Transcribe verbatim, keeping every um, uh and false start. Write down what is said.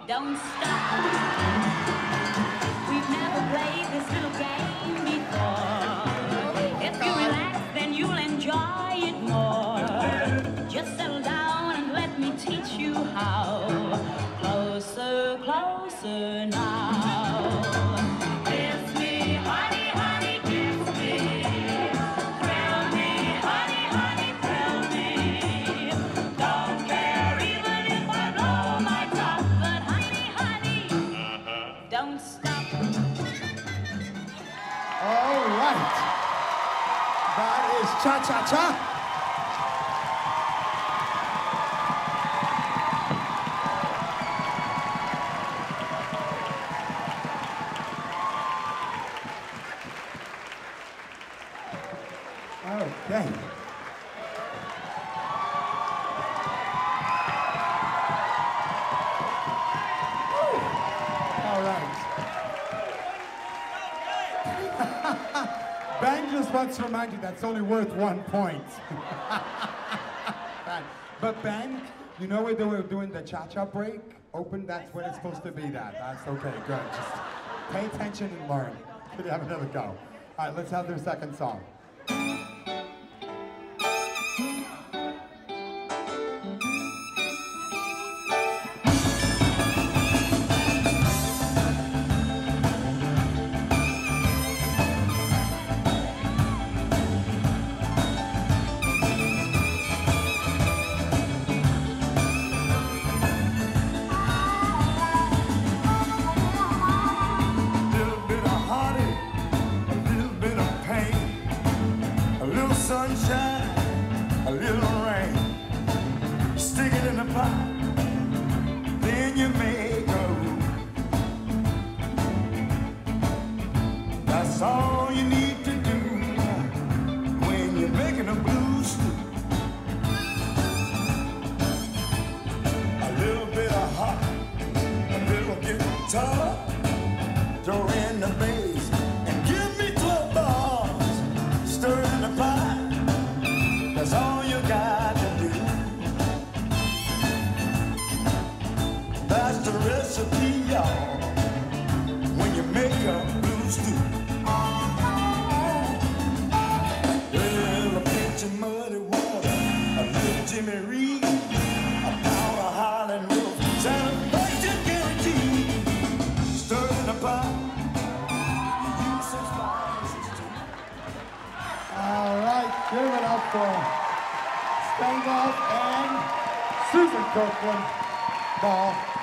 don't stop. We've never played this little game before. If you relax, then you'll enjoy it more. Just settle down and let me teach you how. Closer, closer now. Kiss me, honey, honey, kiss me. Thrill me, honey, honey, thrill me. Don't care even if I blow my top, but honey, honey, don't stop. All right. That is cha-cha-cha. Okay. All right. Ben just wants to remind you that's only worth one point. But Ben, you know where they were doing the cha-cha break? Open, that's when it's supposed to be that. That's okay, good. Just pay attention and learn. Could you have another go? All right, let's have their second song. Sunshine, a little rain, stick it in the pot, then you make a room. That's all you need to do when you're making a blues stew. A little bit of hot, a little guitar, throw in the bass, and give me twelve bars, stir in the pot. That's all you got to do. That's the recipe, y'all, when you make a blues stew. Well, a pinch of muddy water, a little Jimmy Reed, a pound of Highland Wolf, satisfaction guaranteed. Stir in the pot, you use some spices too. All right, give it up for Stanislav and Susan Kirklin. Ball.